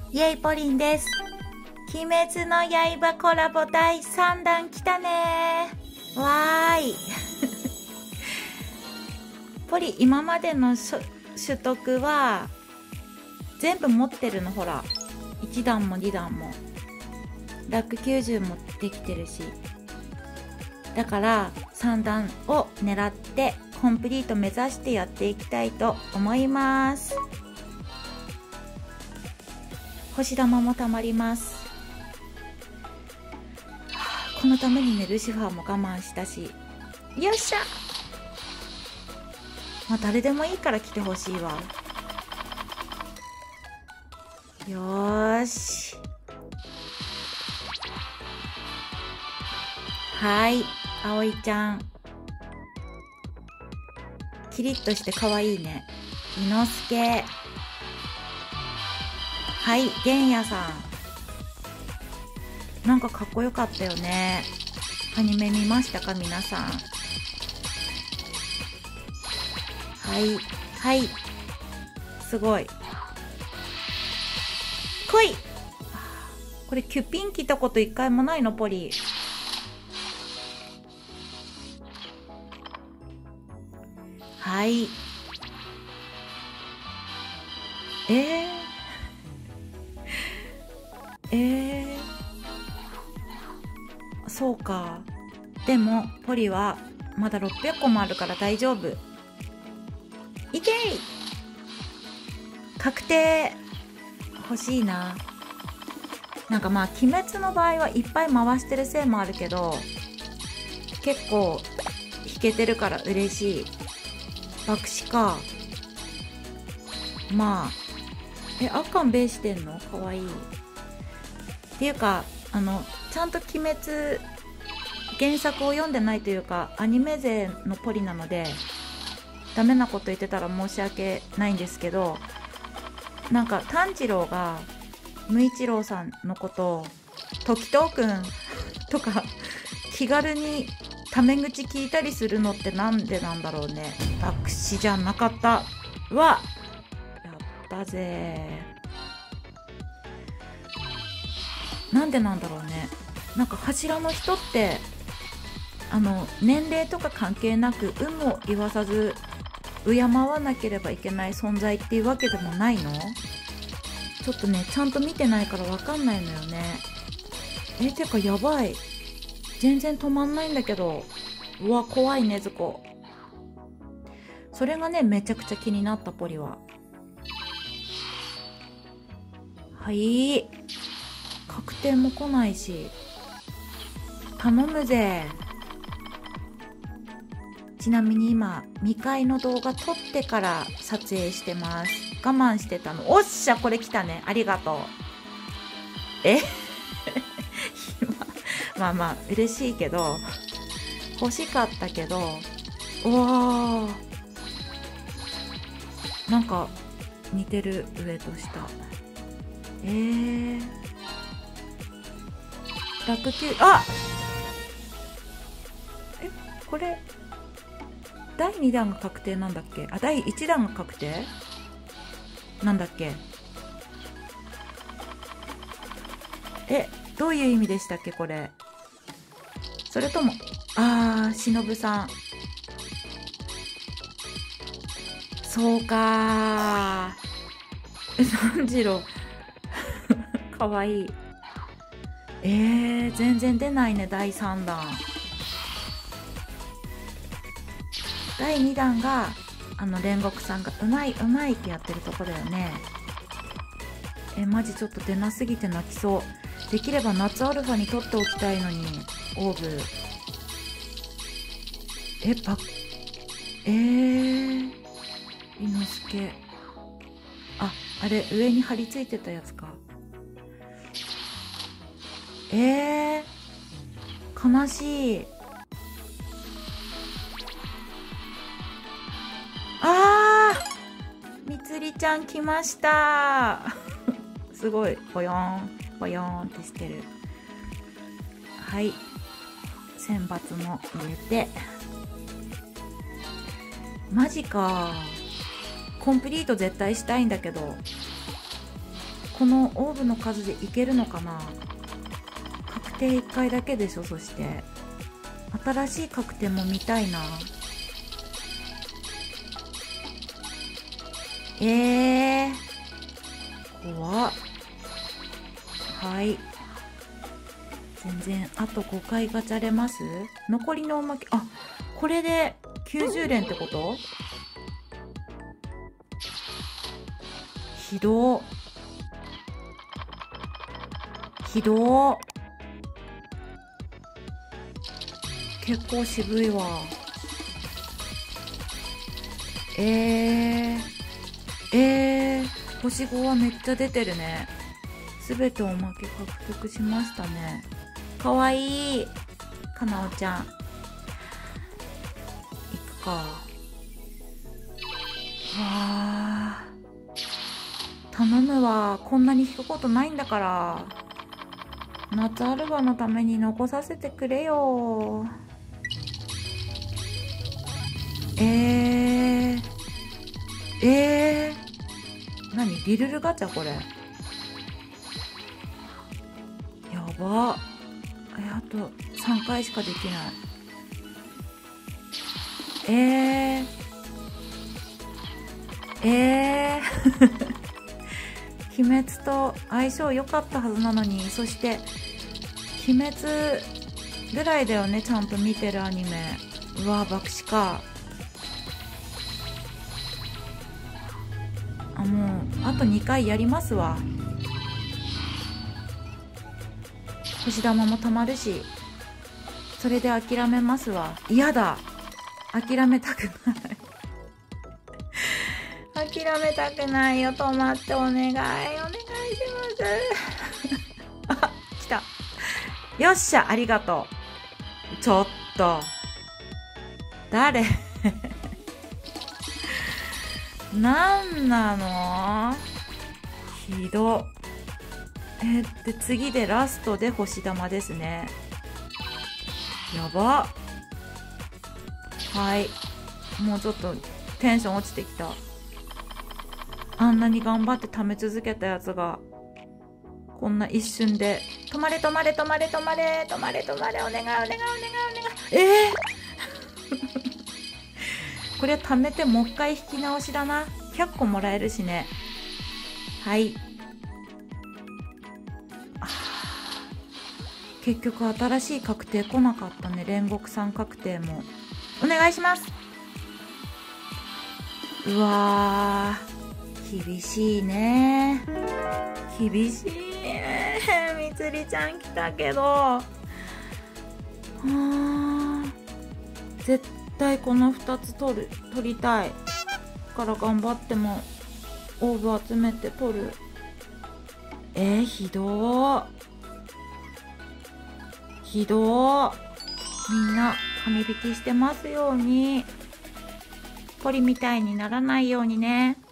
イェイポリンです。鬼滅の刃コラボ第3弾来たねー。わーい。ポリ、今までの取得は全部持ってるの。ほら、1段も2段もラック90もできてるし、だから3段を狙ってコンプリート目指してやっていきたいと思います。星玉もたまります。このためにね、ルシファーも我慢したし、よっしゃ。まあ誰でもいいから来てほしいわ。よーし。はい、葵ちゃんキリッとして可愛いね。伊之助。はい、玄也さん、なんかかっこよかったよね。アニメ見ましたか皆さん。はいはい、すごい。来い。これキュピン来たこと一回もないのポリ。はい。そうか。でもポリはまだ600個もあるから大丈夫。いけい。確定欲しいな。なんかまあ鬼滅の場合はいっぱい回してるせいもあるけど、結構弾けてるから嬉しい。爆死か。まあアッカンベイしてんのかわいい。っていうかちゃんと鬼滅原作を読んでないというかアニメ勢のポリなのでダメなこと言ってたら申し訳ないんですけど、なんか炭治郎が無一郎さんのことを時藤くんとか気軽にタメ口聞いたりするのってなんでなんだろうね。爆死じゃなかった。わ、やったぜ。なんでなんだろうね。なんか柱の人って年齢とか関係なく有無を言わさず敬わなければいけない存在っていうわけでもないの？ちょっとね、ちゃんと見てないからわかんないのよね。てかやばい。全然止まんないんだけど。うわ、怖いねずこ。それがね、めちゃくちゃ気になったポリは。はい。確定も来ないし。頼むぜ。ちなみに今未開の動画撮ってから撮影してます。我慢してたの。おっしゃ、これ来たね。ありがとう。まあまあ嬉しいけど、欲しかったけど、うわー、なんか似てる上と下。ラック9、あ、これ第2弾が確定なんだっけ？あ、第1弾が確定なんだっけ？どういう意味でしたっけこれ。それともしのぶさん、そうかー。なんじろかわいい。全然出ないね第3弾。第2弾が煉獄さんがうまいうまいってやってるとこだよね。マジちょっと出なすぎて泣きそう。できれば夏アルファに取っておきたいのに。オーブ伊之助、あれ上に張り付いてたやつか。悲しい。みつりちゃん来ましたすごいボヨーンボヨーンってしてる。はい、選抜も入れて。マジか。コンプリート絶対したいんだけどこのオーブの数でいけるのかな。確定1回だけでしょ。そして新しい確定も見たいな。怖っ。はい、全然あと5回ガチャれます。残りのおまけ、あ、これで90連ってこと？ひどーひどー。結構渋いわ。星5はめっちゃ出てるね。すべておまけ獲得しましたね。かわいい。かなおちゃん。いくか。わあ。頼むわ。こんなに引くことないんだから。夏アルバのために残させてくれよ。何？リルルガチャこれ。やば。あと3回しかできない。鬼滅と相性良かったはずなのに。そして鬼滅ぐらいだよね、ちゃんと見てるアニメ。うわ、爆死か。もうあと2回やりますわ。星玉もたまるし、それで諦めますわ。嫌だ、諦めたくない諦めたくないよ。止まって、お願いしますあ、来た。よっしゃ、ありがとう。ちょっと誰なんなの？ひど。で次でラストで星玉ですね。やば。はい、もうちょっとテンション落ちてきた。あんなに頑張って貯め続けたやつがこんな一瞬で。止まれ止まれ止まれ止まれ止まれ止まれ、お願いお願いお願いお願い。これ貯めてもう一回引き直しだな。100個もらえるしね。はい、結局新しい確定来なかったね。煉獄さん確定もお願いします。うわー、厳しいね。厳しいね。みつりちゃん来たけど、絶対この2つ取りたいから頑張ってもオーブ集めて取る。ひどーひどー。みんな紙引きしてますように、ポリみたいにならないようにね。